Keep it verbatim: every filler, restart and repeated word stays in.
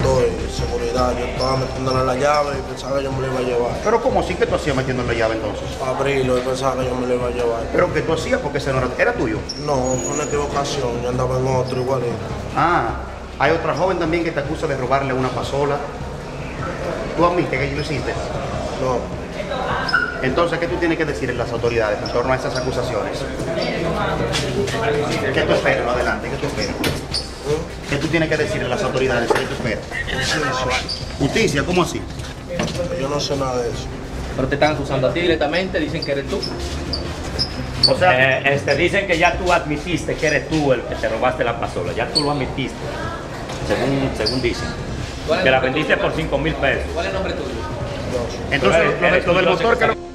todo y seguridad. Yo estaba metiéndole la llave y pensaba que yo me lo iba a llevar. Pero ¿cómo sí que tú hacías metiendo la llave entonces? Abrirlo y pensaba que yo me lo iba a llevar. ¿Pero qué tú hacías? Porque ese no era, ¿era tuyo? No, fue una equivocación. Yo andaba en otro igualito. Ah, hay otra joven también que te acusa de robarle una pasola. ¿Tú admites que lo hiciste? No. Entonces, ¿qué tú tienes que decir en las autoridades en torno a esas acusaciones? ¿Qué tú esperas? Adelante, ¿qué tú esperas? ¿Eh? ¿Qué tú tienes que decir en las autoridades? ¿Qué tú esperas? Justicia, ¿cómo así? Yo no sé nada de eso. Pero te están acusando a ti directamente, dicen que eres tú. O sea, eh, este, dicen que ya tú admitiste que eres tú el que te robaste la pasola, ya tú lo admitiste, según, según dicen. Que la vendiste por cinco mil pesos. ¿Cuál es el nombre tuyo? No. Entonces, Pero lo, eres lo del tú, yo sé motor que que... lo-